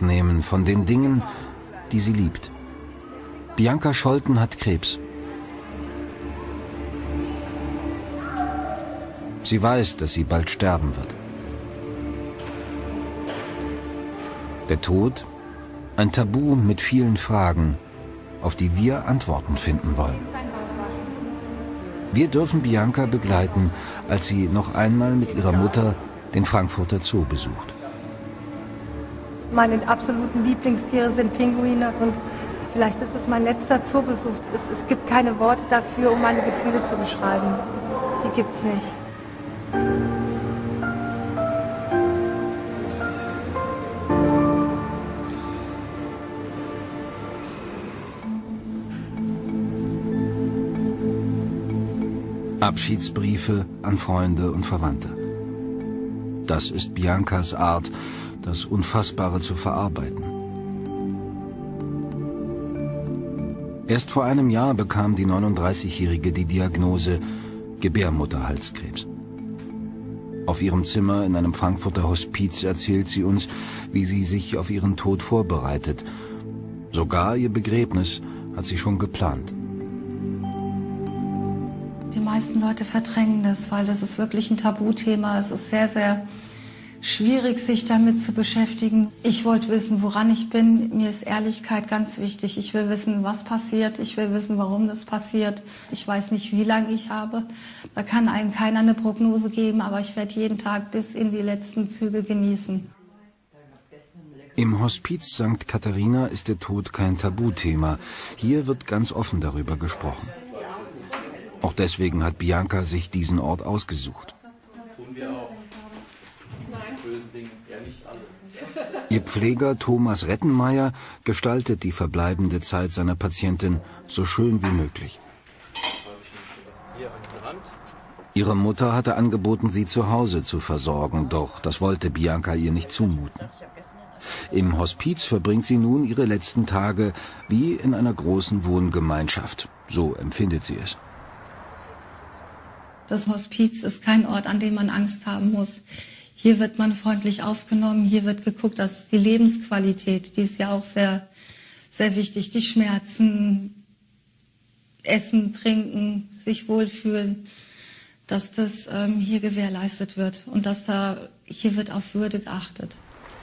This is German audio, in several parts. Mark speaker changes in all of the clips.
Speaker 1: Abschied nehmen von den Dingen, die sie liebt. Bianca Scholten hat Krebs. Sie weiß, dass sie bald sterben wird. Der Tod, ein Tabu mit vielen Fragen, auf die wir Antworten finden wollen. Wir dürfen Bianca begleiten, als sie noch einmal mit ihrer Mutter den Frankfurter Zoo besucht.
Speaker 2: Meine absoluten Lieblingstiere sind Pinguine und vielleicht ist es mein letzter Zoobesuch. Es gibt keine Worte dafür, um meine Gefühle zu beschreiben. Die gibt's nicht.
Speaker 1: Abschiedsbriefe an Freunde und Verwandte. Das ist Biancas Art, das Unfassbare zu verarbeiten. Erst vor einem Jahr bekam die 39-Jährige die Diagnose Gebärmutterhalskrebs. Auf ihrem Zimmer in einem Frankfurter Hospiz erzählt sie uns, wie sie sich auf ihren Tod vorbereitet. Sogar ihr Begräbnis hat sie schon geplant.
Speaker 3: Die meisten Leute verdrängen das, weil das ist wirklich ein Tabuthema. Es ist sehr, sehr schwierig, sich damit zu beschäftigen. Ich wollte wissen, woran ich bin. Mir ist Ehrlichkeit ganz wichtig. Ich will wissen, was passiert. Ich will wissen, warum das passiert. Ich weiß nicht, wie lange ich habe. Da kann einem keiner eine Prognose geben, aber ich werde jeden Tag bis in die letzten Züge genießen.
Speaker 1: Im Hospiz St. Katharina ist der Tod kein Tabuthema. Hier wird ganz offen darüber gesprochen. Auch deswegen hat Bianca sich diesen Ort ausgesucht. Ihr Pfleger Thomas Rettenmeier gestaltet die verbleibende Zeit seiner Patientin so schön wie möglich. Ihre Mutter hatte angeboten, sie zu Hause zu versorgen, doch das wollte Bianca ihr nicht zumuten. Im Hospiz verbringt sie nun ihre letzten Tage wie in einer großen Wohngemeinschaft. So empfindet sie es.
Speaker 3: Das Hospiz ist kein Ort, an dem man Angst haben muss. Hier wird man freundlich aufgenommen, hier wird geguckt, dass die Lebensqualität, die ist ja auch sehr, sehr wichtig, die Schmerzen, Essen, Trinken, sich wohlfühlen, dass das hier gewährleistet wird und dass hier wird auf Würde geachtet.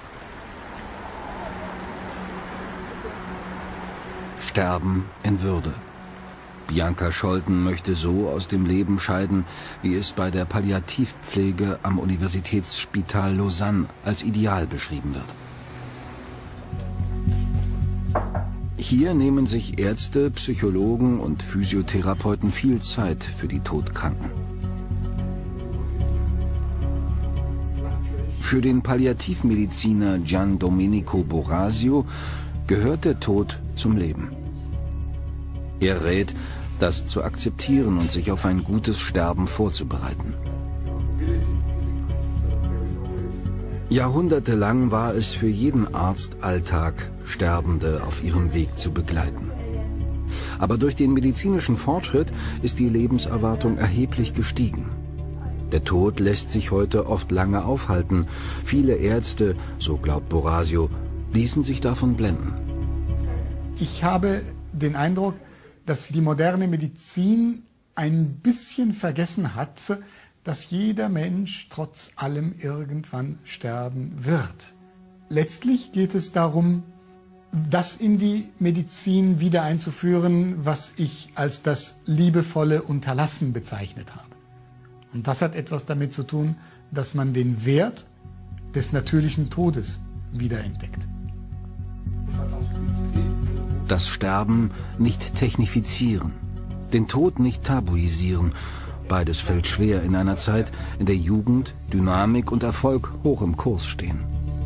Speaker 1: Sterben in Würde. Bianca Scholten möchte so aus dem Leben scheiden, wie es bei der Palliativpflege am Universitätsspital Lausanne als Ideal beschrieben wird. Hier nehmen sich Ärzte, Psychologen und Physiotherapeuten viel Zeit für die Todkranken. Für den Palliativmediziner Gian Domenico Borasio gehört der Tod zum Leben. Er rät, das zu akzeptieren und sich auf ein gutes Sterben vorzubereiten. Jahrhundertelang war es für jeden Arzt Alltag, Sterbende auf ihrem Weg zu begleiten. Aber durch den medizinischen Fortschritt ist die Lebenserwartung erheblich gestiegen. Der Tod lässt sich heute oft lange aufhalten. Viele Ärzte, so glaubt Borasio, ließen sich davon blenden.
Speaker 4: Ich habe den Eindruck, dass die moderne Medizin ein bisschen vergessen hat, dass jeder Mensch trotz allem irgendwann sterben wird. Letztlich geht es darum, das in die Medizin wieder einzuführen, was ich als das liebevolle Unterlassen bezeichnet habe. Und das hat etwas damit zu tun, dass man den Wert des natürlichen Todes wiederentdeckt.
Speaker 1: Das Sterben nicht technifizieren, den Tod nicht tabuisieren. Beides fällt schwer in einer Zeit, in der Jugend, Dynamik und Erfolg hoch im Kurs stehen.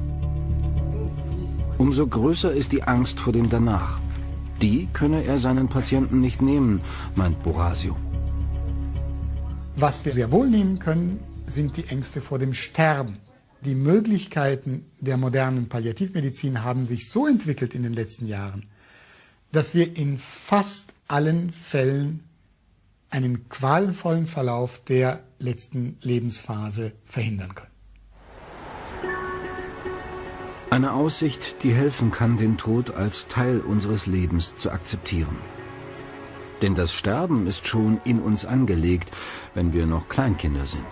Speaker 1: Umso größer ist die Angst vor dem Danach. Die könne er seinen Patienten nicht nehmen, meint Borasio.
Speaker 4: Was wir sehr wohl nehmen können, sind die Ängste vor dem Sterben. Die Möglichkeiten der modernen Palliativmedizin haben sich so entwickelt in den letzten Jahren, dass wir in fast allen Fällen einen qualvollen Verlauf der letzten Lebensphase verhindern können.
Speaker 1: Eine Aussicht, die helfen kann, den Tod als Teil unseres Lebens zu akzeptieren. Denn das Sterben ist schon in uns angelegt, wenn wir noch Kleinkinder sind.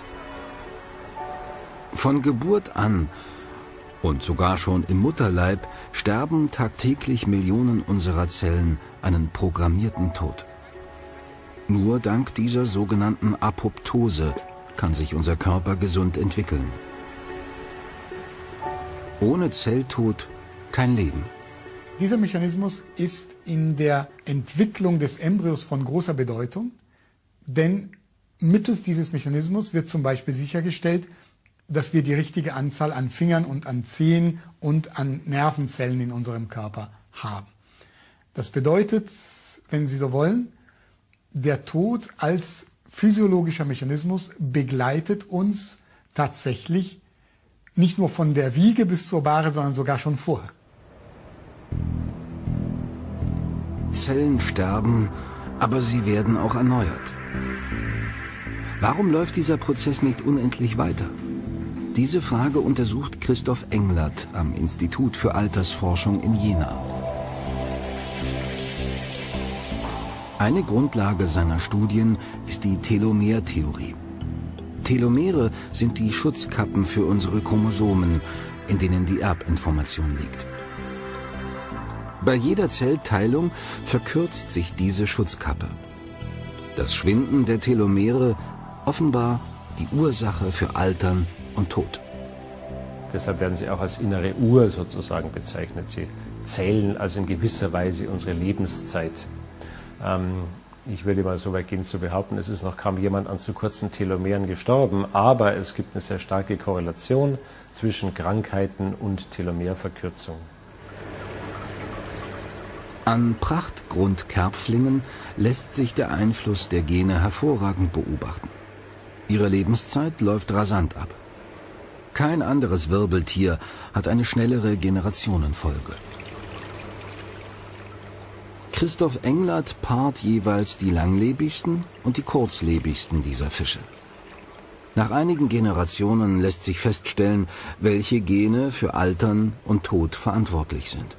Speaker 1: Von Geburt an und sogar schon im Mutterleib sterben tagtäglich Millionen unserer Zellen einen programmierten Tod. Nur dank dieser sogenannten Apoptose kann sich unser Körper gesund entwickeln. Ohne Zelltod kein Leben.
Speaker 4: Dieser Mechanismus ist in der Entwicklung des Embryos von großer Bedeutung, denn mittels dieses Mechanismus wird zum Beispiel sichergestellt, dass wir die richtige Anzahl an Fingern und an Zehen und an Nervenzellen in unserem Körper haben. Das bedeutet, wenn Sie so wollen, der Tod als physiologischer Mechanismus begleitet uns tatsächlich nicht nur von der Wiege bis zur Bahre, sondern sogar schon vorher.
Speaker 1: Zellen sterben, aber sie werden auch erneuert. Warum läuft dieser Prozess nicht unendlich weiter? Diese Frage untersucht Christoph Englert am Institut für Altersforschung in Jena. Eine Grundlage seiner Studien ist die Telomertheorie. Telomere sind die Schutzkappen für unsere Chromosomen, in denen die Erbinformation liegt. Bei jeder Zellteilung verkürzt sich diese Schutzkappe. Das Schwinden der Telomere offenbar die Ursache für Altern und Tod.
Speaker 5: Deshalb werden sie auch als innere Uhr sozusagen bezeichnet. Sie zählen also in gewisser Weise unsere Lebenszeit. Ich würde mal so weit gehen zu behaupten, es ist noch kaum jemand an zu kurzen Telomeren gestorben, aber es gibt eine sehr starke Korrelation zwischen Krankheiten und Telomerverkürzung.
Speaker 1: An Prachtgrundkerpflingen lässt sich der Einfluss der Gene hervorragend beobachten. Ihre Lebenszeit läuft rasant ab. Kein anderes Wirbeltier hat eine schnellere Generationenfolge. Christoph Englert paart jeweils die langlebigsten und die kurzlebigsten dieser Fische. Nach einigen Generationen lässt sich feststellen, welche Gene für Altern und Tod verantwortlich sind.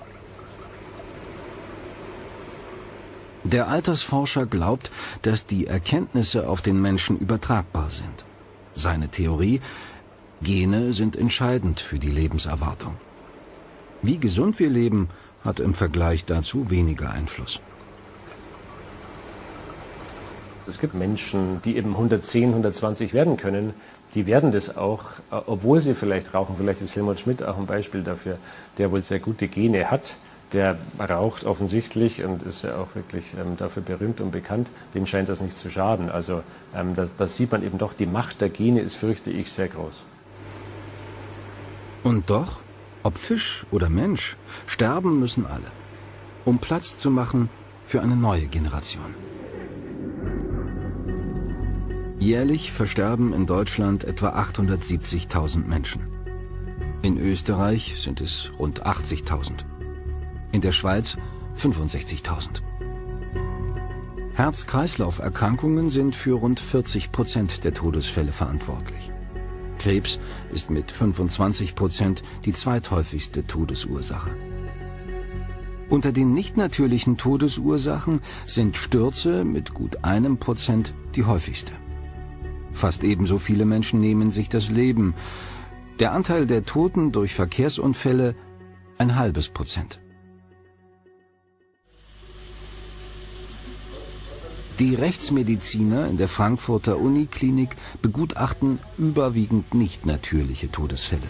Speaker 1: Der Altersforscher glaubt, dass die Erkenntnisse auf den Menschen übertragbar sind. Seine Theorie: Gene sind entscheidend für die Lebenserwartung. Wie gesund wir leben, hat im Vergleich dazu weniger Einfluss.
Speaker 5: Es gibt Menschen, die eben 110, 120 werden können. Die werden das auch, obwohl sie vielleicht rauchen. Vielleicht ist Helmut Schmidt auch ein Beispiel dafür, der wohl sehr gute Gene hat. Der raucht offensichtlich und ist ja auch wirklich dafür berühmt und bekannt. Dem scheint das nicht zu schaden. Also das sieht man eben doch, die Macht der Gene ist, fürchte ich, sehr groß.
Speaker 1: Und doch, ob Fisch oder Mensch, sterben müssen alle, um Platz zu machen für eine neue Generation. Jährlich versterben in Deutschland etwa 870.000 Menschen. In Österreich sind es rund 80.000. In der Schweiz 65.000. Herz-Kreislauf-Erkrankungen sind für rund 40% der Todesfälle verantwortlich. Krebs ist mit 25% die zweithäufigste Todesursache. Unter den nicht natürlichen Todesursachen sind Stürze mit gut 1% die häufigste. Fast ebenso viele Menschen nehmen sich das Leben. Der Anteil der Toten durch Verkehrsunfälle 0,5%. Die Rechtsmediziner in der Frankfurter Uniklinik begutachten überwiegend nicht natürliche Todesfälle.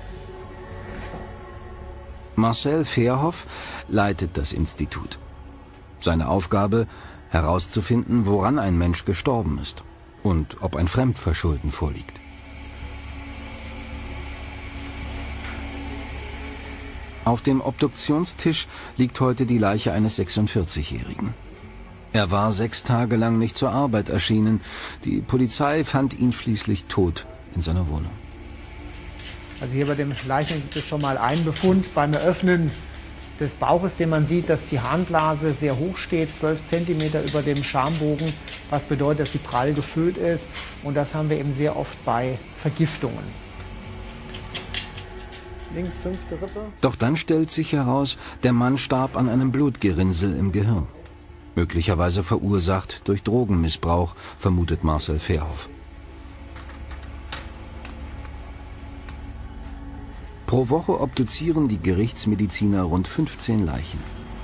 Speaker 1: Marcel Verhoff leitet das Institut. Seine Aufgabe: herauszufinden, woran ein Mensch gestorben ist und ob ein Fremdverschulden vorliegt. Auf dem Obduktionstisch liegt heute die Leiche eines 46-Jährigen. Er war 6 Tage lang nicht zur Arbeit erschienen. Die Polizei fand ihn schließlich tot in seiner Wohnung.
Speaker 6: Also hier bei dem Leichnam gibt es schon mal einen Befund beim Eröffnen des Bauches, den man sieht, dass die Harnblase sehr hoch steht, 12 cm über dem Schambogen, was bedeutet, dass sie prall gefüllt ist. Und das haben wir eben sehr oft bei Vergiftungen. links 5. Rippe.
Speaker 1: Doch dann stellt sich heraus, der Mann starb an einem Blutgerinnsel im Gehirn. Möglicherweise verursacht durch Drogenmissbrauch, vermutet Marcel Verhoff. Pro Woche obduzieren die Gerichtsmediziner rund 15 Leichen.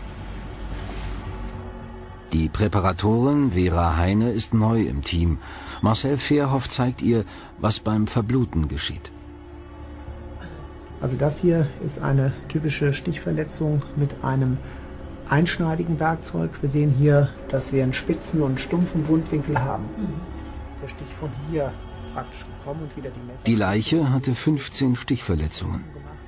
Speaker 1: Die Präparatorin Vera Heine ist neu im Team. Marcel Verhoff zeigt ihr, was beim Verbluten geschieht.
Speaker 6: Also das hier ist eine typische Stichverletzung mit einem einschneidigen Werkzeug. Wir sehen hier, dass wir einen spitzen und stumpfen Wundwinkel haben. Der Stich von hier praktisch gekommen und wieder die Messer.
Speaker 1: Die Leiche hatte 15 Stichverletzungen.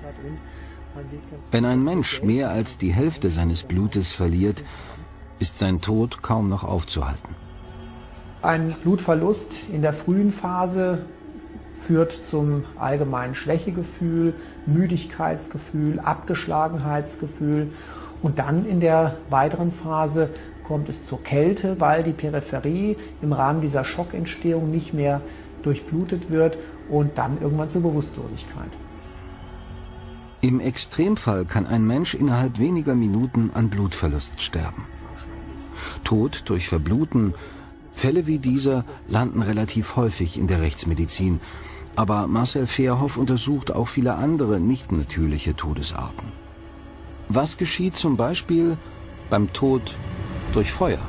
Speaker 1: Wenn ein Mensch mehr als die Hälfte seines Blutes verliert, ist sein Tod kaum noch aufzuhalten.
Speaker 6: Ein Blutverlust in der frühen Phase führt zum allgemeinen Schwächegefühl, Müdigkeitsgefühl, Abgeschlagenheitsgefühl. Und dann in der weiteren Phase kommt es zur Kälte, weil die Peripherie im Rahmen dieser Schockentstehung nicht mehr durchblutet wird und dann irgendwann zur Bewusstlosigkeit.
Speaker 1: Im Extremfall kann ein Mensch innerhalb weniger Minuten an Blutverlust sterben. Tod durch Verbluten, Fälle wie dieser landen relativ häufig in der Rechtsmedizin. Aber Marcel Verhoff untersucht auch viele andere nicht natürliche Todesarten. Was geschieht zum Beispiel beim Tod durch Feuer?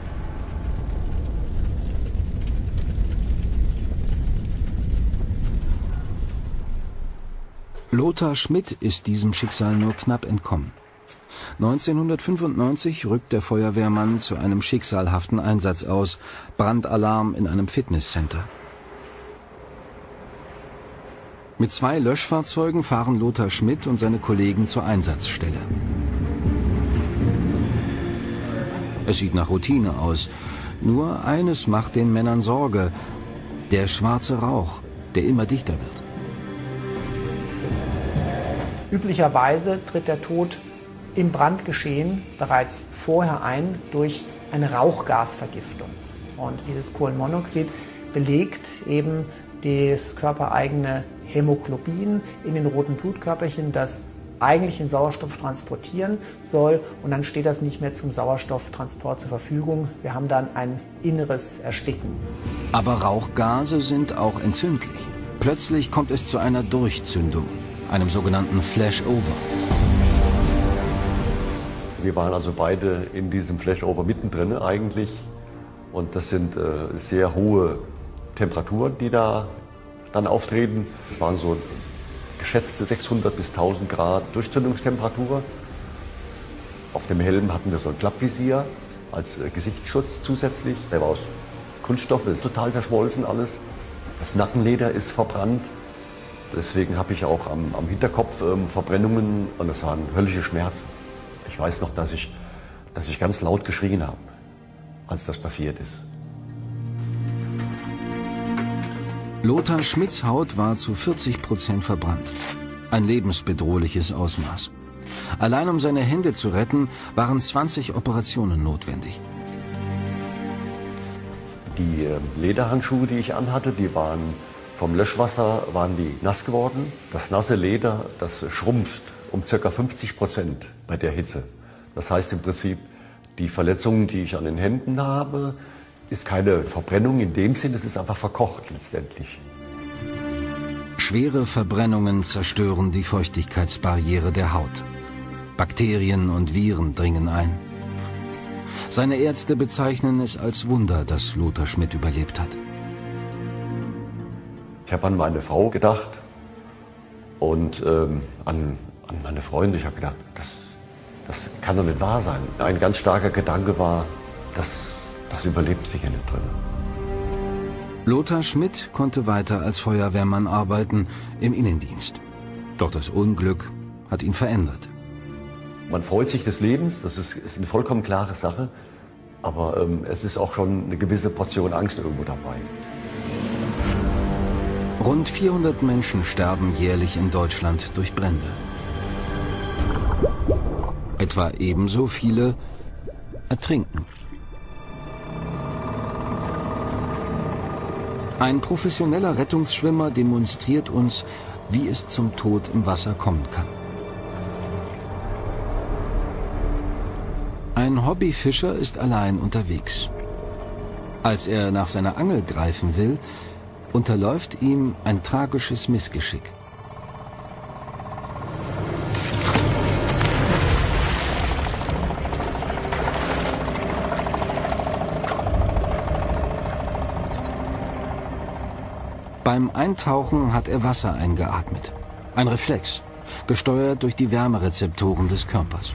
Speaker 1: Lothar Schmidt ist diesem Schicksal nur knapp entkommen. 1995 rückt der Feuerwehrmann zu einem schicksalhaften Einsatz aus. Brandalarm in einem Fitnesscenter. Mit 2 Löschfahrzeugen fahren Lothar Schmidt und seine Kollegen zur Einsatzstelle. Es sieht nach Routine aus. Nur eines macht den Männern Sorge: der schwarze Rauch, der immer dichter wird.
Speaker 6: Üblicherweise tritt der Tod im Brandgeschehen bereits vorher ein durch eine Rauchgasvergiftung. Und dieses Kohlenmonoxid belegt eben das körpereigene Hämoglobin in den roten Blutkörperchen, das eigentlich den Sauerstoff transportieren soll, und dann steht das nicht mehr zum Sauerstofftransport zur Verfügung. Wir haben dann ein inneres Ersticken.
Speaker 1: Aber Rauchgase sind auch entzündlich. Plötzlich kommt es zu einer Durchzündung, einem sogenannten Flashover.
Speaker 7: Wir waren also beide in diesem Flashover mittendrin eigentlich. Und das sind sehr hohe Temperaturen, die da dann auftreten. Es waren so geschätzte 600 bis 1000 Grad Durchzündungstemperatur. Auf dem Helm hatten wir so ein Klappvisier als Gesichtsschutz zusätzlich. Der war aus Kunststoff, das ist total zerschmolzen alles. Das Nackenleder ist verbrannt. Deswegen habe ich auch am Hinterkopf Verbrennungen, und das waren höllische Schmerzen. Ich weiß noch, dass ich ganz laut geschrien habe, als das passiert ist.
Speaker 1: Lothar Schmidts Haut war zu 40% verbrannt. Ein lebensbedrohliches Ausmaß. Allein um seine Hände zu retten, waren 20 Operationen notwendig.
Speaker 7: Die Lederhandschuhe, die ich anhatte, die waren vom Löschwasser nass geworden. Das nasse Leder, das schrumpft um ca. 50% bei der Hitze. Das heißt im Prinzip, die Verletzungen, die ich an den Händen habe, ist keine Verbrennung in dem Sinn, es ist einfach verkocht letztendlich.
Speaker 1: Schwere Verbrennungen zerstören die Feuchtigkeitsbarriere der Haut. Bakterien und Viren dringen ein. Seine Ärzte bezeichnen es als Wunder, dass Lothar Schmidt überlebt hat.
Speaker 7: Ich habe an meine Frau gedacht und an meine Freunde. Ich habe gedacht, das kann doch nicht wahr sein. Ein ganz starker Gedanke war, das überlebt sich hier nicht drin.
Speaker 1: Lothar Schmidt konnte weiter als Feuerwehrmann arbeiten im Innendienst. Doch das Unglück hat ihn verändert.
Speaker 7: Man freut sich des Lebens, das ist eine vollkommen klare Sache. Aber es ist auch schon eine gewisse Portion Angst irgendwo dabei.
Speaker 1: Rund 400 Menschen sterben jährlich in Deutschland durch Brände. Etwa ebenso viele ertrinken. Ein professioneller Rettungsschwimmer demonstriert uns, wie es zum Tod im Wasser kommen kann. Ein Hobbyfischer ist allein unterwegs. Als er nach seiner Angel greifen will, unterläuft ihm ein tragisches Missgeschick. Beim Eintauchen hat er Wasser eingeatmet. Ein Reflex, gesteuert durch die Wärmerezeptoren des Körpers.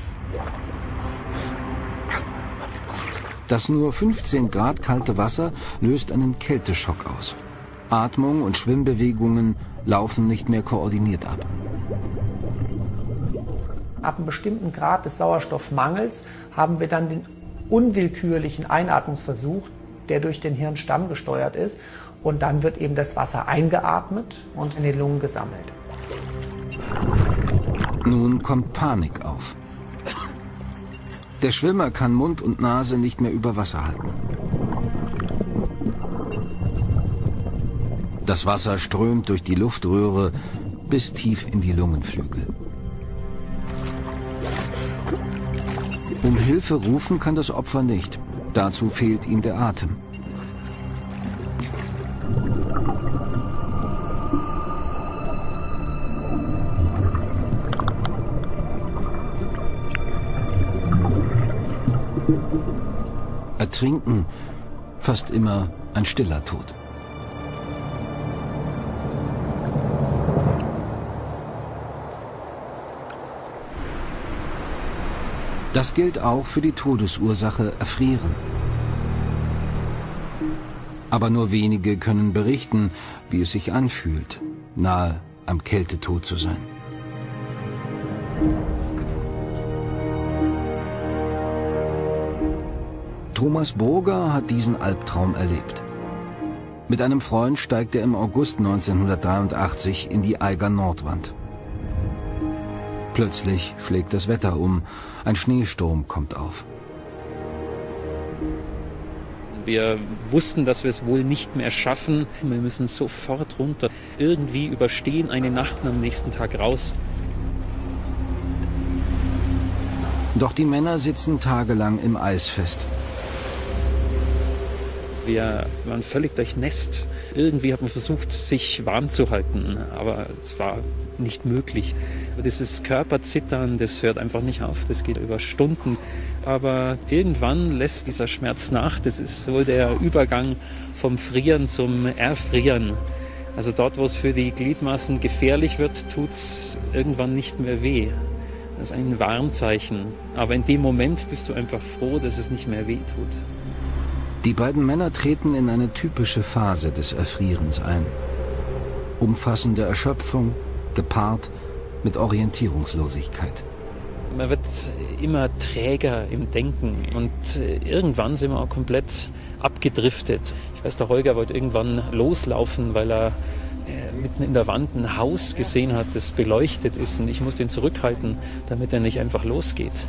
Speaker 1: Das nur 15 Grad kalte Wasser löst einen Kälteschock aus. Atmung und Schwimmbewegungen laufen nicht mehr koordiniert ab.
Speaker 6: Ab einem bestimmten Grad des Sauerstoffmangels haben wir dann den unwillkürlichen Einatmungsversuch, der durch den Hirnstamm gesteuert ist. Und dann wird eben das Wasser eingeatmet und in den Lungen gesammelt.
Speaker 1: Nun kommt Panik auf. Der Schwimmer kann Mund und Nase nicht mehr über Wasser halten. Das Wasser strömt durch die Luftröhre bis tief in die Lungenflügel. Um Hilfe rufen kann das Opfer nicht. Dazu fehlt ihm der Atem. Ertrinken, fast immer ein stiller Tod. Das gilt auch für die Todesursache Erfrieren. Aber nur wenige können berichten, wie es sich anfühlt, nahe am Kältetod zu sein. Thomas Burger hat diesen Albtraum erlebt. Mit einem Freund steigt er im August 1983 in die Eiger Nordwand. Plötzlich schlägt das Wetter um. Ein Schneesturm kommt auf.
Speaker 8: Wir wussten, dass wir es wohl nicht mehr schaffen. Wir müssen sofort runter. Irgendwie überstehen eine Nacht und am nächsten Tag raus.
Speaker 1: Doch die Männer sitzen tagelang im Eis fest.
Speaker 8: Wir waren völlig durchnässt. Irgendwie hat man versucht, sich warm zu halten, aber es war nicht möglich. Dieses Körperzittern, das hört einfach nicht auf, das geht über Stunden. Aber irgendwann lässt dieser Schmerz nach. Das ist wohl der Übergang vom Frieren zum Erfrieren. Also dort, wo es für die Gliedmaßen gefährlich wird, tut es irgendwann nicht mehr weh. Das ist ein Warnzeichen. Aber in dem Moment bist du einfach froh, dass es nicht mehr weh tut.
Speaker 1: Die beiden Männer treten in eine typische Phase des Erfrierens ein. Umfassende Erschöpfung, gepaart mit Orientierungslosigkeit.
Speaker 8: Man wird immer träger im Denken und irgendwann sind wir auch komplett abgedriftet. Ich weiß, der Holger wollte irgendwann loslaufen, weil er mitten in der Wand ein Haus gesehen hat, das beleuchtet ist, und ich musste ihn zurückhalten, damit er nicht einfach losgeht.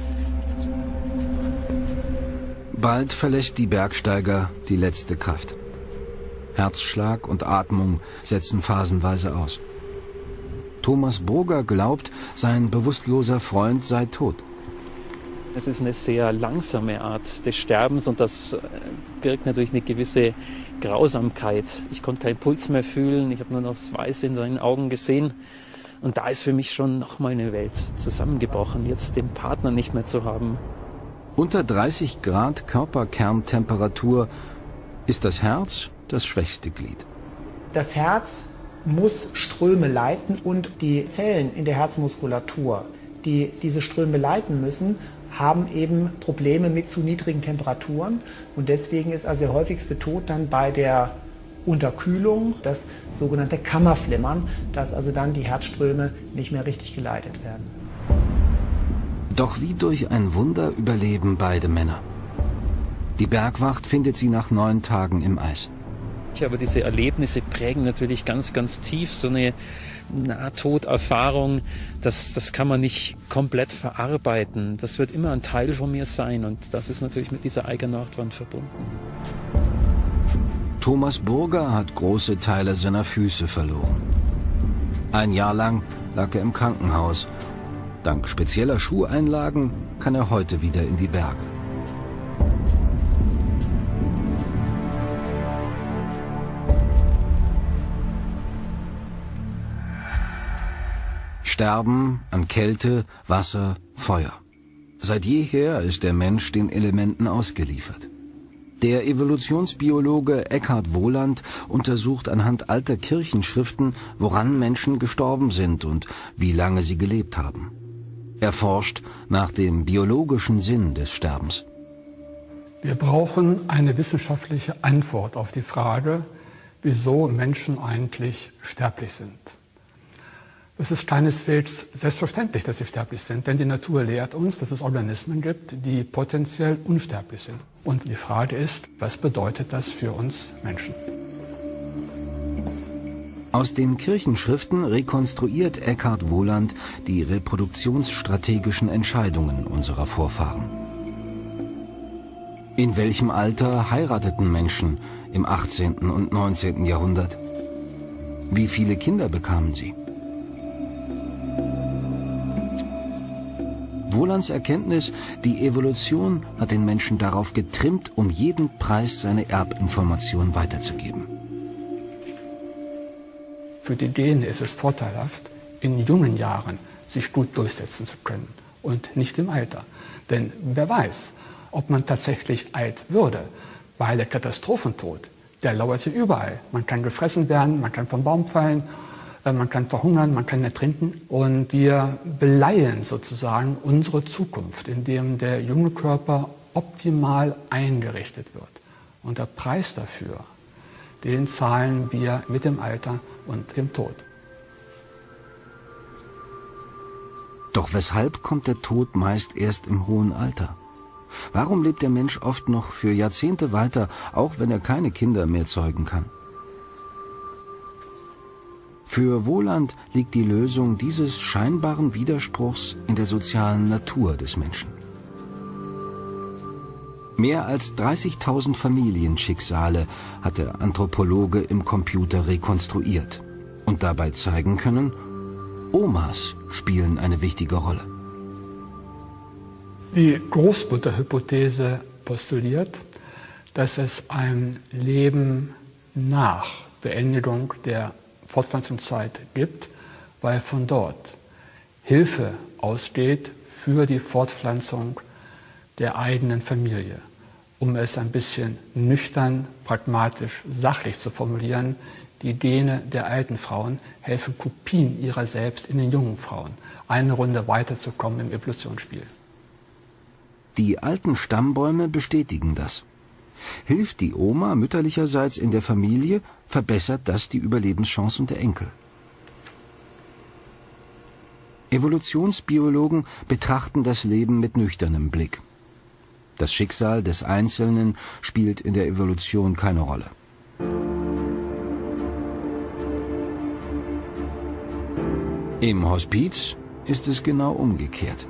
Speaker 1: Bald verlässt die Bergsteiger die letzte Kraft. Herzschlag und Atmung setzen phasenweise aus. Thomas Burger glaubt, sein bewusstloser Freund sei tot.
Speaker 8: Es ist eine sehr langsame Art des Sterbens und das birgt natürlich eine gewisse Grausamkeit. Ich konnte keinen Puls mehr fühlen, ich habe nur noch das Weiße in seinen Augen gesehen. Und da ist für mich schon nochmal eine Welt zusammengebrochen, jetzt den Partner nicht mehr zu haben.
Speaker 1: Unter 30 Grad Körperkerntemperatur ist das Herz das schwächste Glied.
Speaker 6: Das Herz muss Ströme leiten und die Zellen in der Herzmuskulatur, die diese Ströme leiten müssen, haben eben Probleme mit zu niedrigen Temperaturen. Und deswegen ist also der häufigste Tod dann bei der Unterkühlung, das sogenannte Kammerflimmern, dass also dann die Herzströme nicht mehr richtig geleitet werden.
Speaker 1: Doch wie durch ein Wunder überleben beide Männer. Die Bergwacht findet sie nach 9 Tagen im Eis.
Speaker 8: Aber diese Erlebnisse prägen natürlich ganz, ganz tief. So eine Nahtoderfahrung, das kann man nicht komplett verarbeiten. Das wird immer ein Teil von mir sein und das ist natürlich mit dieser Eiger Nordwand verbunden.
Speaker 1: Thomas Burger hat große Teile seiner Füße verloren. Ein Jahr lang lag er im Krankenhaus. Dank spezieller Schuheinlagen kann er heute wieder in die Berge. Sterben an Kälte, Wasser, Feuer. Seit jeher ist der Mensch den Elementen ausgeliefert. Der Evolutionsbiologe Eckhard Wohland untersucht anhand alter Kirchenschriften, woran Menschen gestorben sind und wie lange sie gelebt haben. Er forscht nach dem biologischen Sinn des Sterbens.
Speaker 9: Wir brauchen eine wissenschaftliche Antwort auf die Frage, wieso Menschen eigentlich sterblich sind. Es ist keineswegs selbstverständlich, dass sie sterblich sind, denn die Natur lehrt uns, dass es Organismen gibt, die potenziell unsterblich sind. Und die Frage ist, was bedeutet das für uns Menschen?
Speaker 1: Aus den Kirchenschriften rekonstruiert Eckhard Wohland die reproduktionsstrategischen Entscheidungen unserer Vorfahren. In welchem Alter heirateten Menschen im 18. und 19. Jahrhundert? Wie viele Kinder bekamen sie? Wohlands Erkenntnis, die Evolution hat den Menschen darauf getrimmt, um jeden Preis seine Erbinformation weiterzugeben.
Speaker 9: Für die Gene ist es vorteilhaft, in jungen Jahren sich gut durchsetzen zu können und nicht im Alter. Denn wer weiß, ob man tatsächlich alt würde, weil der Katastrophentod, der lauert hier überall. Man kann gefressen werden, man kann vom Baum fallen, man kann verhungern, man kann ertrinken. Und wir beleihen sozusagen unsere Zukunft, indem der junge Körper optimal eingerichtet wird. Und der Preis dafür, den zahlen wir mit dem Alter und dem Tod.
Speaker 1: Doch weshalb kommt der Tod meist erst im hohen Alter? Warum lebt der Mensch oft noch für Jahrzehnte weiter, auch wenn er keine Kinder mehr zeugen kann? Für Wohland liegt die Lösung dieses scheinbaren Widerspruchs in der sozialen Natur des Menschen. Mehr als 30.000 Familienschicksale hat der Anthropologe im Computer rekonstruiert und dabei zeigen können, Omas spielen eine wichtige Rolle.
Speaker 9: Die Großmutterhypothese postuliert, dass es ein Leben nach Beendigung der Fortpflanzungszeit gibt, weil von dort Hilfe ausgeht für die Fortpflanzung der eigenen Familie. Um es ein bisschen nüchtern, pragmatisch, sachlich zu formulieren, die Gene der alten Frauen helfen Kopien ihrer selbst in den jungen Frauen, eine Runde weiterzukommen im Evolutionsspiel.
Speaker 1: Die alten Stammbäume bestätigen das. Hilft die Oma mütterlicherseits in der Familie, verbessert das die Überlebenschancen der Enkel. Evolutionsbiologen betrachten das Leben mit nüchternem Blick. Das Schicksal des Einzelnen spielt in der Evolution keine Rolle. Im Hospiz ist es genau umgekehrt.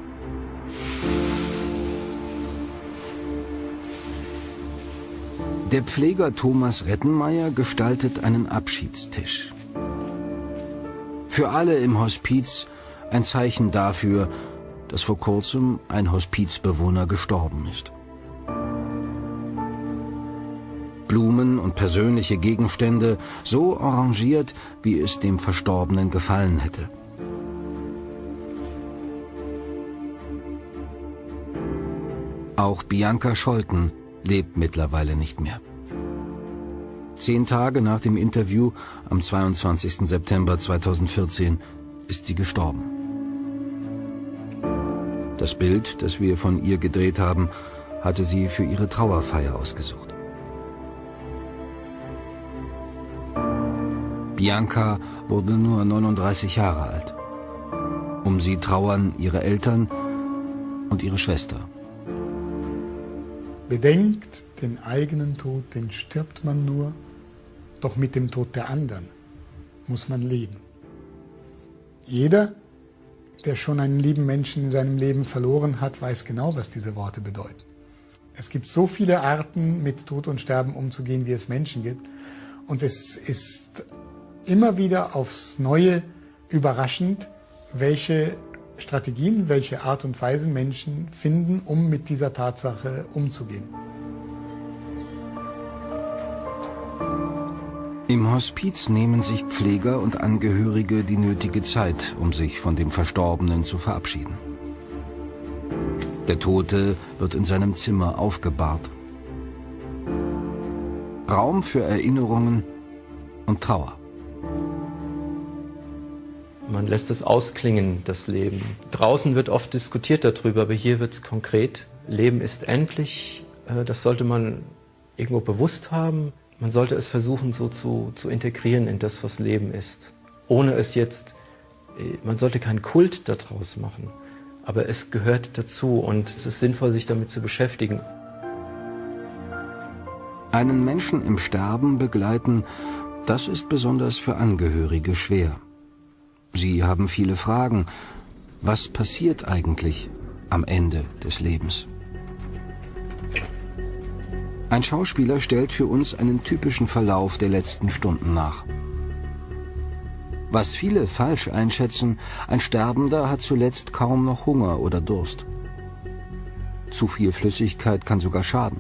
Speaker 1: Der Pfleger Thomas Rettenmeier gestaltet einen Abschiedstisch. Für alle im Hospiz ein Zeichen dafür, dass vor kurzem ein Hospizbewohner gestorben ist. Blumen und persönliche Gegenstände so arrangiert, wie es dem Verstorbenen gefallen hätte. Auch Bianca Scholten lebt mittlerweile nicht mehr. 10 Tage nach dem Interview, am 22. September 2014, ist sie gestorben. Das Bild, das wir von ihr gedreht haben, hatte sie für ihre Trauerfeier ausgesucht. Bianca wurde nur 39 Jahre alt. Um sie trauern ihre Eltern und ihre Schwester.
Speaker 4: Bedenkt, den eigenen Tod, den stirbt man nur, doch mit dem Tod der anderen muss man leben. Jeder, der schon einen lieben Menschen in seinem Leben verloren hat, weiß genau, was diese Worte bedeuten. Es gibt so viele Arten, mit Tod und Sterben umzugehen, wie es Menschen gibt. Und es ist immer wieder aufs Neue überraschend, welche Strategien, welche Art und Weise Menschen finden, um mit dieser Tatsache umzugehen.
Speaker 1: Im Hospiz nehmen sich Pfleger und Angehörige die nötige Zeit, um sich von dem Verstorbenen zu verabschieden. Der Tote wird in seinem Zimmer aufgebahrt. Raum für Erinnerungen und Trauer.
Speaker 10: Man lässt es ausklingen, das Leben. Draußen wird oft diskutiert darüber, aber hier wird es konkret. Leben ist endlich, das sollte man irgendwo bewusst haben. Man sollte es versuchen, so zu integrieren in das, was Leben ist. Ohne es jetzt, man sollte keinen Kult daraus machen, aber es gehört dazu und es ist sinnvoll, sich damit zu beschäftigen.
Speaker 1: Einen Menschen im Sterben begleiten, das ist besonders für Angehörige schwer. Sie haben viele Fragen. Was passiert eigentlich am Ende des Lebens? Ein Schauspieler stellt für uns einen typischen Verlauf der letzten Stunden nach. Was viele falsch einschätzen, ein Sterbender hat zuletzt kaum noch Hunger oder Durst. Zu viel Flüssigkeit kann sogar schaden.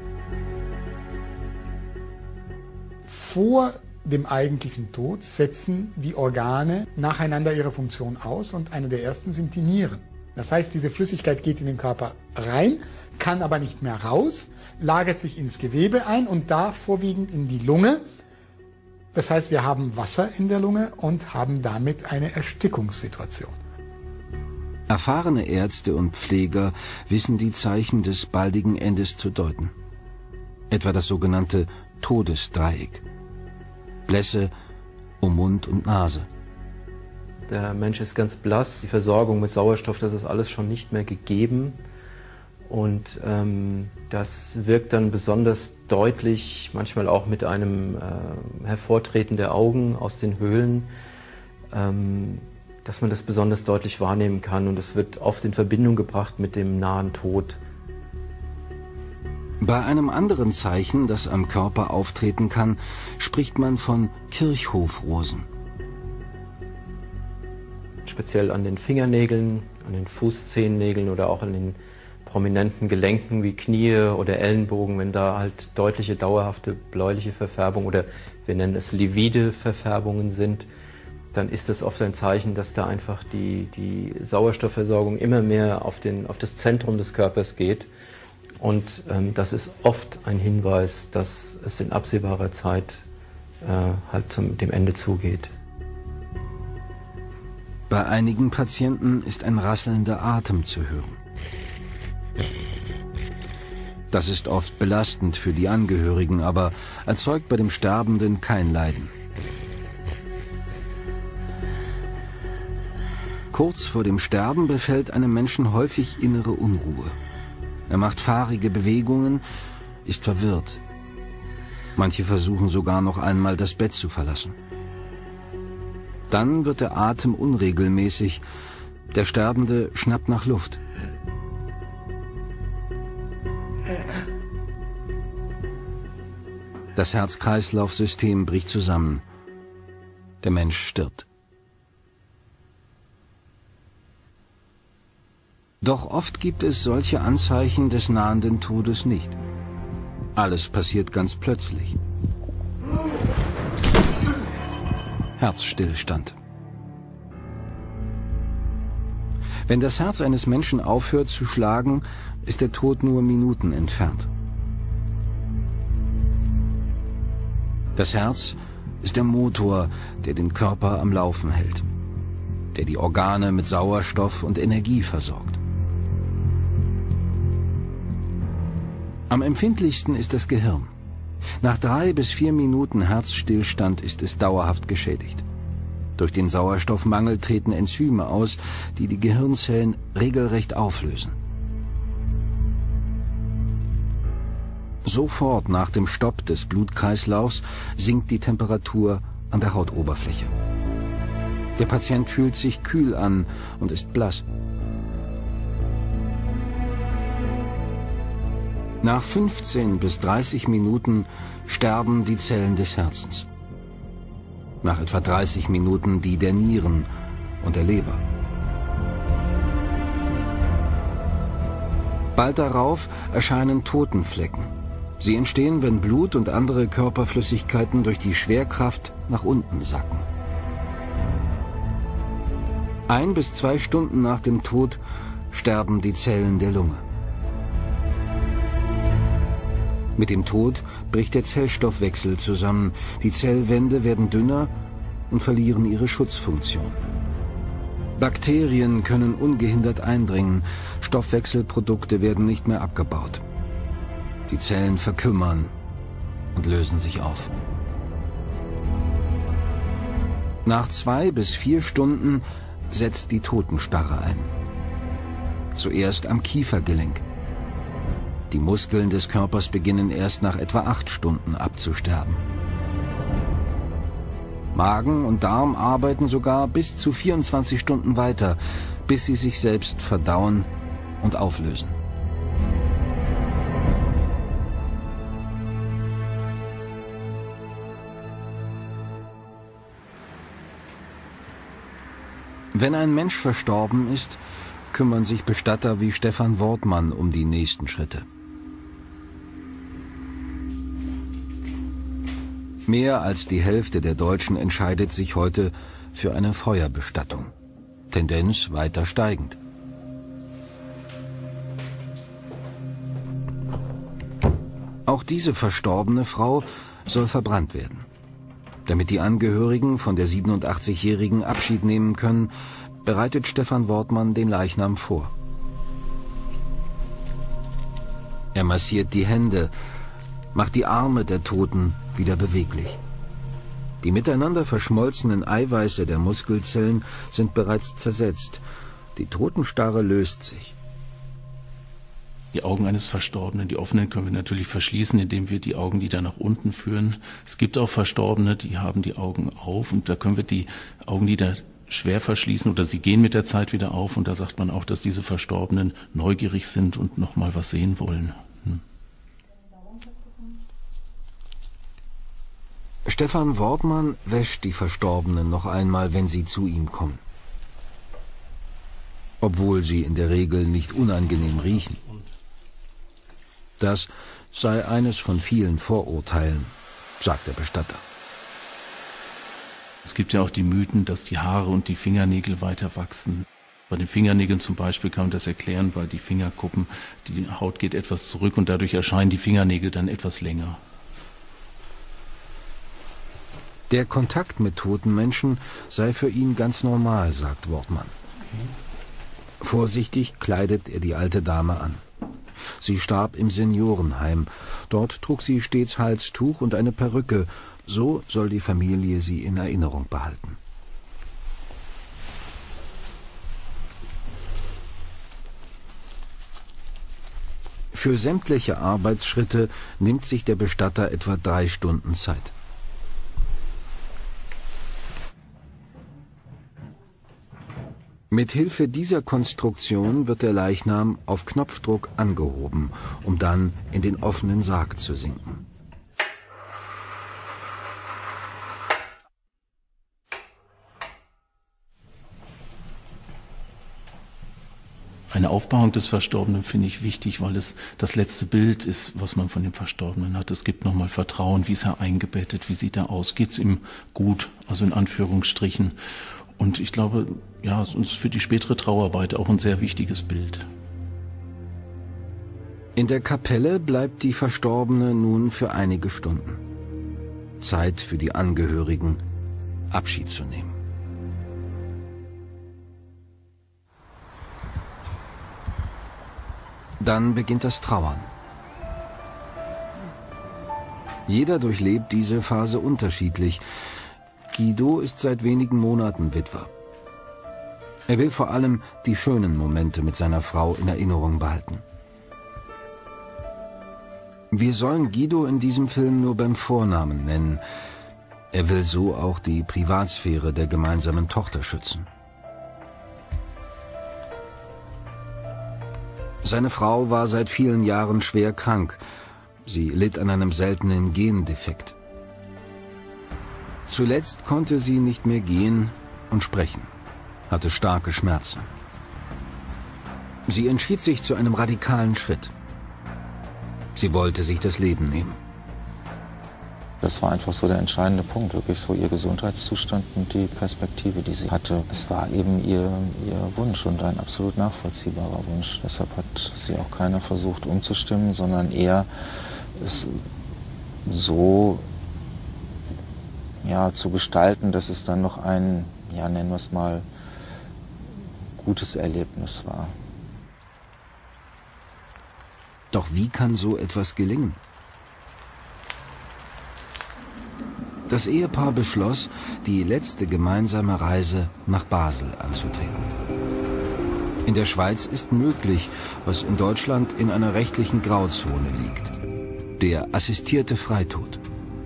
Speaker 4: Vor dem eigentlichen Tod setzen die Organe nacheinander ihre Funktion aus und eine der ersten sind die Nieren. Das heißt, diese Flüssigkeit geht in den Körper rein, kann aber nicht mehr raus, lagert sich ins Gewebe ein und da vorwiegend in die Lunge. Das heißt, wir haben Wasser in der Lunge und haben damit eine Erstickungssituation.
Speaker 1: Erfahrene Ärzte und Pfleger wissen die Zeichen des baldigen Endes zu deuten. Etwa das sogenannte Todesdreieck. Blässe um Mund und Nase.
Speaker 10: Der Mensch ist ganz blass, die Versorgung mit Sauerstoff, das ist alles schon nicht mehr gegeben. Und das wirkt dann besonders deutlich, manchmal auch mit einem Hervortreten der Augen aus den Höhlen, dass man das besonders deutlich wahrnehmen kann. Und es wird oft in Verbindung gebracht mit dem nahen Tod.
Speaker 1: Bei einem anderen Zeichen, das am Körper auftreten kann, spricht man von Kirchhofrosen.
Speaker 10: Speziell an den Fingernägeln, an den Fußzehennägeln oder auch an den prominenten Gelenken wie Knie oder Ellenbogen, wenn da halt deutliche, dauerhafte bläuliche Verfärbung oder wir nennen es livide Verfärbungen sind, dann ist das oft ein Zeichen, dass da einfach die Sauerstoffversorgung immer mehr auf das Zentrum des Körpers geht. Und das ist oft ein Hinweis, dass es in absehbarer Zeit halt dem Ende zugeht.
Speaker 1: Bei einigen Patienten ist ein rasselnder Atem zu hören. Das ist oft belastend für die Angehörigen, aber erzeugt bei dem Sterbenden kein Leiden. Kurz vor dem Sterben befällt einem Menschen häufig innere Unruhe. Er macht fahrige Bewegungen, ist verwirrt. Manche versuchen sogar noch einmal das Bett zu verlassen. Dann wird der Atem unregelmäßig. Der Sterbende schnappt nach Luft. Das Herz-Kreislauf-System bricht zusammen. Der Mensch stirbt. Doch oft gibt es solche Anzeichen des nahenden Todes nicht. Alles passiert ganz plötzlich. Herzstillstand. Wenn das Herz eines Menschen aufhört zu schlagen, ist der Tod nur Minuten entfernt. Das Herz ist der Motor, der den Körper am Laufen hält, der die Organe mit Sauerstoff und Energie versorgt. Am empfindlichsten ist das Gehirn. Nach 3 bis 4 Minuten Herzstillstand ist es dauerhaft geschädigt. Durch den Sauerstoffmangel treten Enzyme aus, die die Gehirnzellen regelrecht auflösen. Sofort nach dem Stopp des Blutkreislaufs sinkt die Temperatur an der Hautoberfläche. Der Patient fühlt sich kühl an und ist blass. Nach 15 bis 30 Minuten sterben die Zellen des Herzens. Nach etwa 30 Minuten die der Nieren und der Leber. Bald darauf erscheinen Totenflecken. Sie entstehen, wenn Blut und andere Körperflüssigkeiten durch die Schwerkraft nach unten sacken. 1 bis 2 Stunden nach dem Tod sterben die Zellen der Lunge. Mit dem Tod bricht der Zellstoffwechsel zusammen. Die Zellwände werden dünner und verlieren ihre Schutzfunktion. Bakterien können ungehindert eindringen. Stoffwechselprodukte werden nicht mehr abgebaut. Die Zellen verkümmern und lösen sich auf. Nach 2 bis 4 Stunden setzt die Totenstarre ein. Zuerst am Kiefergelenk. Die Muskeln des Körpers beginnen erst nach etwa 8 Stunden abzusterben. Magen und Darm arbeiten sogar bis zu 24 Stunden weiter, bis sie sich selbst verdauen und auflösen. Wenn ein Mensch verstorben ist, kümmern sich Bestatter wie Stefan Wortmann um die nächsten Schritte. Mehr als die Hälfte der Deutschen entscheidet sich heute für eine Feuerbestattung. Tendenz weiter steigend. Auch diese verstorbene Frau soll verbrannt werden. Damit die Angehörigen von der 87-Jährigen Abschied nehmen können, bereitet Stefan Wortmann den Leichnam vor. Er massiert die Hände, macht die Arme der Toten wieder beweglich. Die miteinander verschmolzenen Eiweiße der Muskelzellen sind bereits zersetzt. Die Totenstarre löst sich.
Speaker 11: Die Augen eines Verstorbenen, die offenen, können wir natürlich verschließen, indem wir die Augenlider nach unten führen. Es gibt auch Verstorbene, die haben die Augen auf und da können wir die Augenlider schwer verschließen oder sie gehen mit der Zeit wieder auf und da sagt man auch, dass diese Verstorbenen neugierig sind und nochmal was sehen wollen.
Speaker 1: Stefan Wortmann wäscht die Verstorbenen noch einmal, wenn sie zu ihm kommen. Obwohl sie in der Regel nicht unangenehm riechen. Das sei eines von vielen Vorurteilen, sagt der Bestatter.
Speaker 11: Es gibt ja auch die Mythen, dass die Haare und die Fingernägel weiter wachsen. Bei den Fingernägeln zum Beispiel kann man das erklären, weil die Fingerkuppen, die Haut geht etwas zurück und dadurch erscheinen die Fingernägel dann etwas länger.
Speaker 1: Der Kontakt mit toten Menschen sei für ihn ganz normal, sagt Wortmann. Vorsichtig kleidet er die alte Dame an. Sie starb im Seniorenheim. Dort trug sie stets Halstuch und eine Perücke. So soll die Familie sie in Erinnerung behalten. Für sämtliche Arbeitsschritte nimmt sich der Bestatter etwa 3 Stunden Zeit. Mit Hilfe dieser Konstruktion wird der Leichnam auf Knopfdruck angehoben, um dann in den offenen Sarg zu sinken.
Speaker 11: Eine Aufbahrung des Verstorbenen finde ich wichtig, weil es das letzte Bild ist, was man von dem Verstorbenen hat. Es gibt nochmal Vertrauen, wie ist er eingebettet, wie sieht er aus, geht es ihm gut, also in Anführungsstrichen. Und ich glaube, ja, es ist für die spätere Trauerarbeit auch ein sehr wichtiges Bild.
Speaker 1: In der Kapelle bleibt die Verstorbene nun für einige Stunden. Zeit für die Angehörigen, Abschied zu nehmen. Dann beginnt das Trauern. Jeder durchlebt diese Phase unterschiedlich. Guido ist seit wenigen Monaten Witwer. Er will vor allem die schönen Momente mit seiner Frau in Erinnerung behalten. Wir sollen Guido in diesem Film nur beim Vornamen nennen. Er will so auch die Privatsphäre der gemeinsamen Tochter schützen. Seine Frau war seit vielen Jahren schwer krank. Sie litt an einem seltenen Gendefekt. Zuletzt konnte sie nicht mehr gehen und sprechen, hatte starke Schmerzen. Sie entschied sich zu einem radikalen Schritt. Sie wollte sich das Leben nehmen.
Speaker 12: Das war einfach so der entscheidende Punkt, wirklich so ihr Gesundheitszustand und die Perspektive, die sie hatte. Es war eben ihr Wunsch und ein absolut nachvollziehbarer Wunsch. Deshalb hat sie auch keiner versucht umzustimmen, sondern eher es so zu gestalten, dass es dann noch ein, nennen wir es mal, gutes Erlebnis war.
Speaker 1: Doch wie kann so etwas gelingen? Das Ehepaar beschloss, die letzte gemeinsame Reise nach Basel anzutreten. In der Schweiz ist möglich, was in Deutschland in einer rechtlichen Grauzone liegt: der assistierte Freitod.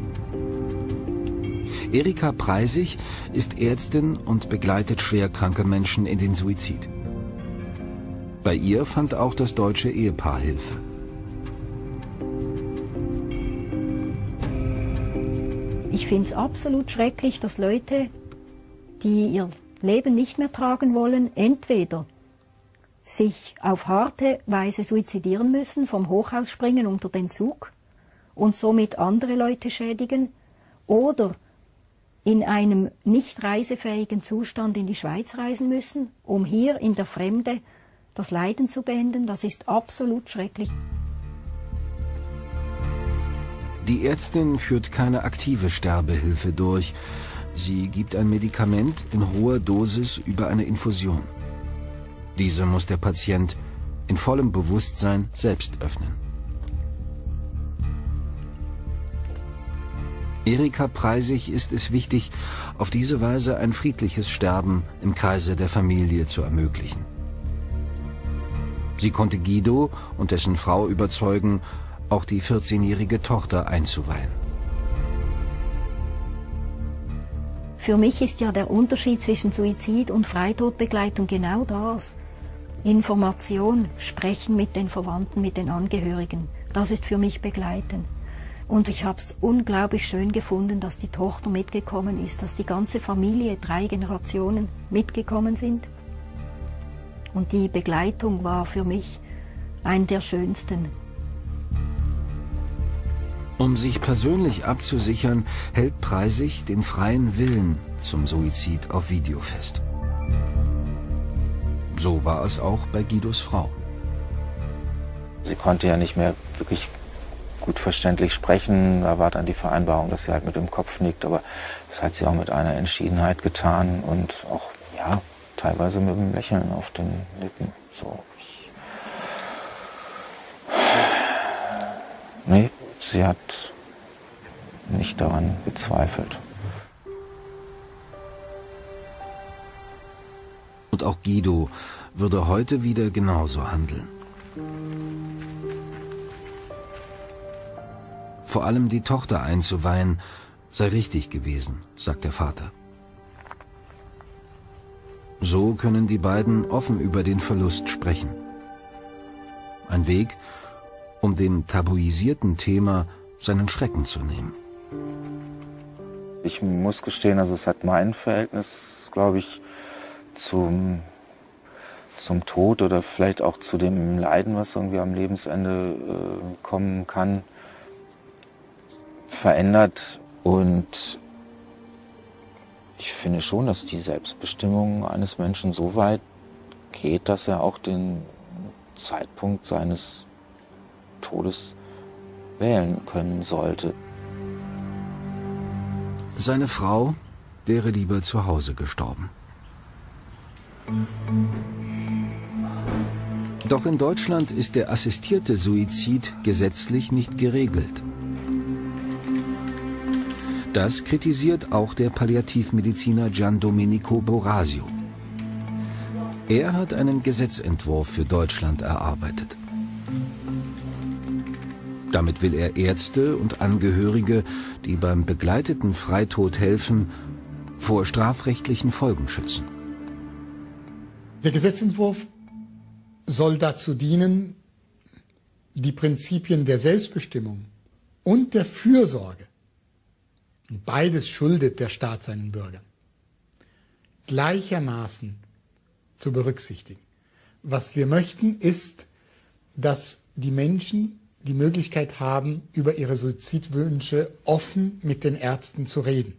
Speaker 1: Erika Preisig ist Ärztin und begleitet schwerkranke Menschen in den Suizid. Bei ihr fand auch das deutsche Ehepaar Hilfe.
Speaker 13: Ich finde es absolut schrecklich, dass Leute, die ihr Leben nicht mehr tragen wollen, entweder sich auf harte Weise suizidieren müssen, vom Hochhaus springen unter den Zug und somit andere Leute schädigen, oder in einem nicht reisefähigen Zustand in die Schweiz reisen müssen, um hier in der Fremde das Leiden zu beenden. Das ist absolut schrecklich.
Speaker 1: Die Ärztin führt keine aktive Sterbehilfe durch. Sie gibt ein Medikament in hoher Dosis über eine Infusion. Diese muss der Patient in vollem Bewusstsein selbst öffnen. Erika Preisig ist es wichtig, auf diese Weise ein friedliches Sterben im Kreise der Familie zu ermöglichen. Sie konnte Guido und dessen Frau überzeugen, auch die 14-jährige Tochter einzuweihen.
Speaker 13: Für mich ist ja der Unterschied zwischen Suizid und Freitodbegleitung genau das. Information, sprechen mit den Verwandten, mit den Angehörigen. Das ist für mich Begleiten. Und ich habe es unglaublich schön gefunden, dass die Tochter mitgekommen ist, dass die ganze Familie, 3 Generationen mitgekommen sind. Und die Begleitung war für mich eine der schönsten.
Speaker 1: Um sich persönlich abzusichern, hält Preisig den freien Willen zum Suizid auf Video fest. So war es auch bei Guidos Frau.
Speaker 12: Sie konnte ja nicht mehr wirklich gut verständlich sprechen. Da war dann die Vereinbarung, dass sie halt mit dem Kopf nickt, aber das hat sie auch mit einer Entschiedenheit getan und auch, teilweise mit einem Lächeln auf den Lippen. So. Nee, sie hat nicht daran gezweifelt.
Speaker 1: Und auch Guido würde heute wieder genauso handeln. Vor allem die Tochter einzuweihen sei richtig gewesen, sagt der Vater. So können die beiden offen über den Verlust sprechen. Ein Weg, um dem tabuisierten Thema seinen Schrecken zu nehmen.
Speaker 12: Ich muss gestehen, also es hat mein Verhältnis, glaube ich, zum Tod oder vielleicht auch zu dem Leiden, was irgendwie am Lebensende kommen kann, verändert. Und ich finde schon, dass die Selbstbestimmung eines Menschen so weit geht, dass er auch den Zeitpunkt seines Todes wählen können sollte.
Speaker 1: Seine Frau wäre lieber zu Hause gestorben. Doch in Deutschland ist der assistierte Suizid gesetzlich nicht geregelt. Das kritisiert auch der Palliativmediziner Gian Domenico Borasio. Er hat einen Gesetzentwurf für Deutschland erarbeitet. Damit will er Ärzte und Angehörige, die beim begleiteten Freitod helfen, vor strafrechtlichen Folgen schützen.
Speaker 4: Der Gesetzentwurf soll dazu dienen, die Prinzipien der Selbstbestimmung und der Fürsorge, und beides schuldet der Staat seinen Bürgern, gleichermaßen zu berücksichtigen. Was wir möchten, ist, dass die Menschen, die Möglichkeit haben, über ihre Suizidwünsche offen mit den Ärzten zu reden.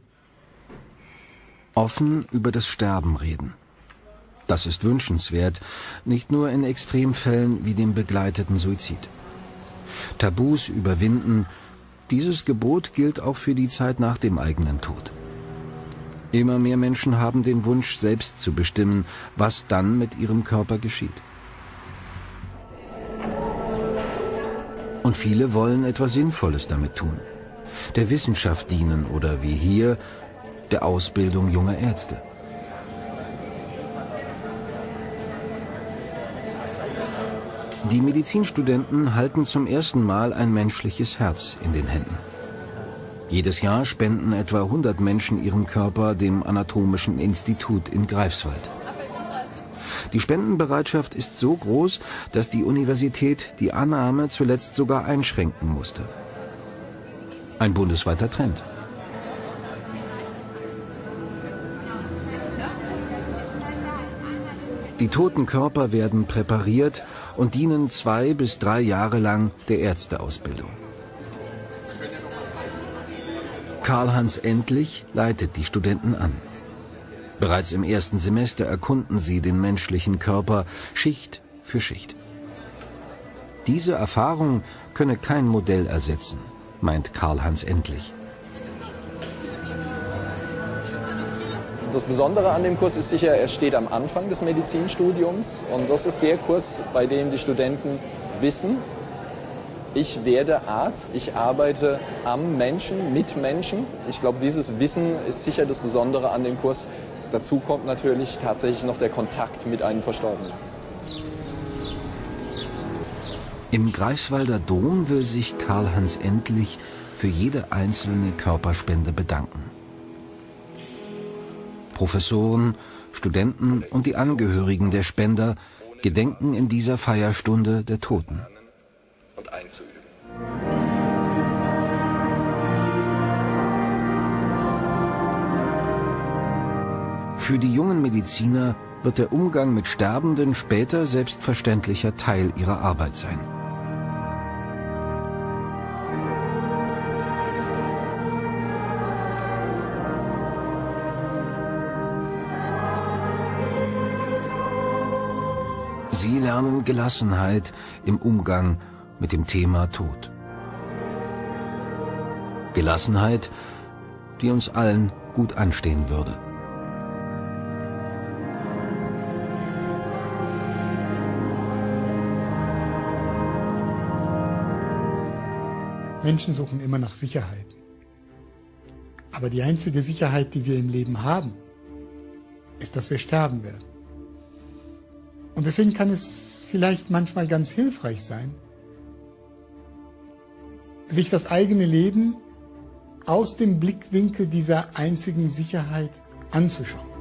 Speaker 1: Offen über das Sterben reden. Das ist wünschenswert, nicht nur in Extremfällen wie dem begleiteten Suizid. Tabus überwinden, dieses Gebot gilt auch für die Zeit nach dem eigenen Tod. Immer mehr Menschen haben den Wunsch, selbst zu bestimmen, was dann mit ihrem Körper geschieht. Und viele wollen etwas Sinnvolles damit tun. Der Wissenschaft dienen oder wie hier, der Ausbildung junger Ärzte. Die Medizinstudenten halten zum ersten Mal ein menschliches Herz in den Händen. Jedes Jahr spenden etwa 100 Menschen ihren Körper dem Anatomischen Institut in Greifswald. Die Spendenbereitschaft ist so groß, dass die Universität die Annahme zuletzt sogar einschränken musste. Ein bundesweiter Trend. Die toten Körper werden präpariert und dienen 2 bis 3 Jahre lang der Ärzteausbildung. Karl-Hans Endlich leitet die Studenten an. Bereits im ersten Semester erkunden sie den menschlichen Körper Schicht für Schicht. Diese Erfahrung könne kein Modell ersetzen, meint Karl-Hans Endlich.
Speaker 14: Das Besondere an dem Kurs ist sicher, er steht am Anfang des Medizinstudiums und das ist der Kurs, bei dem die Studenten wissen, ich werde Arzt, ich arbeite am Menschen, mit Menschen. Ich glaube, dieses Wissen ist sicher das Besondere an dem Kurs. Dazu kommt natürlich tatsächlich noch der Kontakt mit einem Verstorbenen.
Speaker 1: Im Greifswalder Dom will sich Karl-Hans Endlich für jede einzelne Körperspende bedanken. Professoren, Studenten und die Angehörigen der Spender gedenken in dieser Feierstunde der Toten. Für die jungen Mediziner wird der Umgang mit Sterbenden später selbstverständlicher Teil ihrer Arbeit sein. Sie lernen Gelassenheit im Umgang mit dem Thema Tod. Gelassenheit, die uns allen gut anstehen würde.
Speaker 4: Menschen suchen immer nach Sicherheit. Aber die einzige Sicherheit, die wir im Leben haben, ist, dass wir sterben werden. Und deswegen kann es vielleicht manchmal ganz hilfreich sein, sich das eigene Leben aus dem Blickwinkel dieser einzigen Sicherheit anzuschauen.